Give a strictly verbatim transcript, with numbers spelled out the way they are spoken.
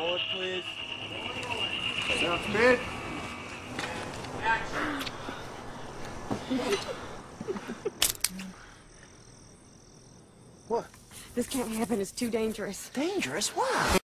Forward, please. Sounds good. What? This can't happen. It's too dangerous. Dangerous? Why?